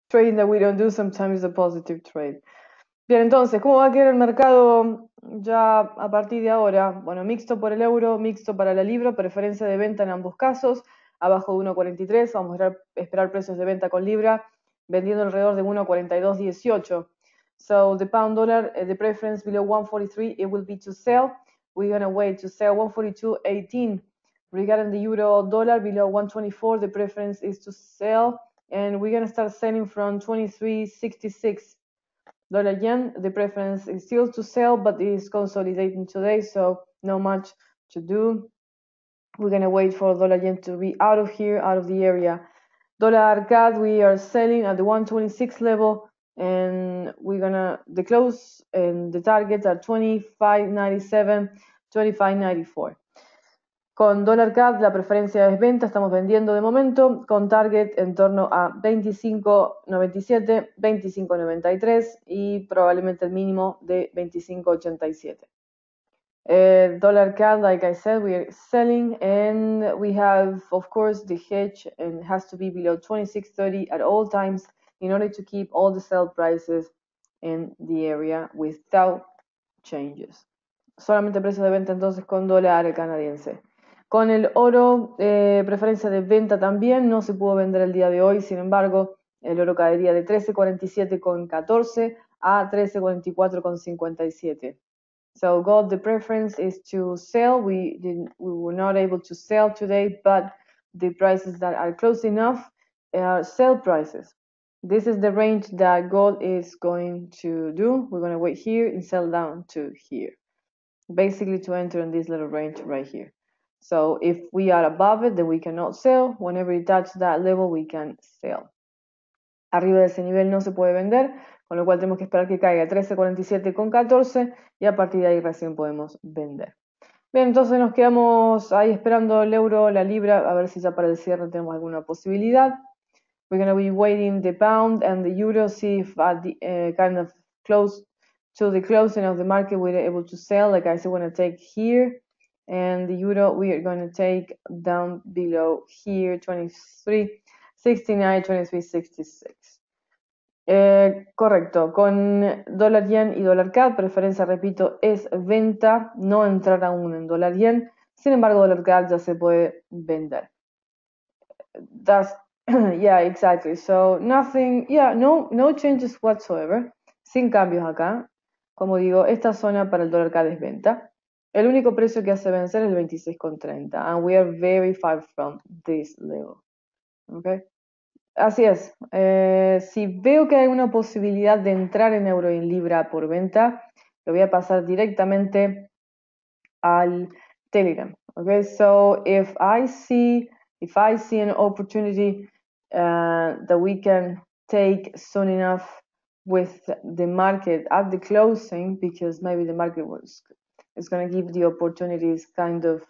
trading that we don't do sometimes a positive trade. Bien, entonces, ¿cómo va a quedar el mercado ya a partir de ahora? Bueno, mixto por el euro, mixto para la libra, preferencia de venta en ambos casos, abajo de 1.43, vamos a esperar precios de venta con libra, vendiendo alrededor de 1.4218. So the pound dollar, the preference below 143, it will be to sell. We're going to wait to sell 142.18. Regarding the euro dollar below 124, the preference is to sell, and we're going to start selling from 23.66. Dollar yen, the preference is still to sell, but it is consolidating today, so not much to do. We're going to wait for dollar yen to be out of here, out of the area. Dollar CAD, we are selling at the 126 level, and we're going to, the close and the targets are 25.97, 25.94. Con dólar CAD la preferencia es venta, estamos vendiendo de momento, con target en torno a 25.97, 25.93 y probablemente el mínimo de 25.87. Dollar CAD, like I said, we are selling, and we have, of course, the hedge, and it has to be below 26.30 at all times in order to keep all the sell prices in the area without changes. Solamente precio de venta entonces con dólar canadiense. Con el oro, preferencia de venta también, no se pudo vender el día de hoy, sin embargo, el oro caería de 13.47,14 a 13.44,57. So gold, the preference is to sell. We were not able to sell today, but the prices that are close enough are sell prices. This is the range that gold is going to do. We're going to wait here and sell down to here, basically to enter in this little range right here. So if we are above it, then we cannot sell. Whenever we touch that level, we can sell. Arriba de ese nivel no se puede vender, con lo cual tenemos que esperar que caiga 13.47,14 y a partir de ahí recién podemos vender. Bien, entonces nos quedamos ahí esperando el euro, la libra, a ver si ya para el cierre tenemos alguna posibilidad. We're going to be waiting the pound and the euro, see if at the kind of close to the closing of the market we're able to sell. Like I said, we're going to take here, and the euro we are going to take down below here, 23.69, 23.66. Correcto, con dólar yen y dólar CAD, preferencia, repito, es venta, no entrar aún en dólar yen. Sin embargo, dólar CAD ya se puede vender. That's yeah, exactly. So nothing, yeah, no changes whatsoever. Sin cambios acá. Como digo, esta zona para el dólar CAD es venta. El único precio que hace vencer es el 26.30. And we are very far from this level. Okay. Así es. Si veo que hay una posibilidad de entrar en euro y en libra por venta, lo voy a pasar directamente al Telegram. Okay. So if I see an opportunity that we can take soon enough with the market at the closing, because maybe the market is going to give the opportunities kind of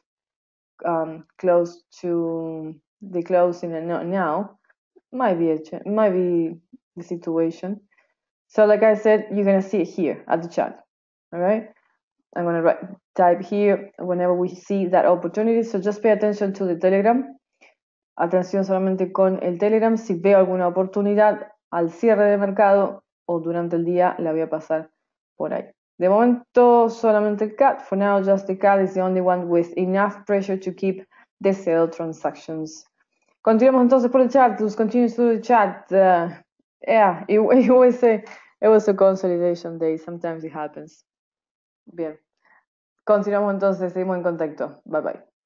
close to the closing and not now, might be the situation. So like I said, you're going to see it here at the chat. All right. I'm going to type here whenever we see that opportunity. So just pay attention to the Telegram. Atención solamente con el Telegram. Si veo alguna oportunidad al cierre de mercado o durante el día, la voy a pasar por ahí. De momento, solamente el CAD. For now, just the CAD is the only one with enough pressure to keep the sale transactions. Continuamos entonces por el chat. Let's continue through the chat. Yeah, it was a consolidation day. Sometimes it happens. Bien. Continuamos entonces. Seguimos en contacto. Bye bye.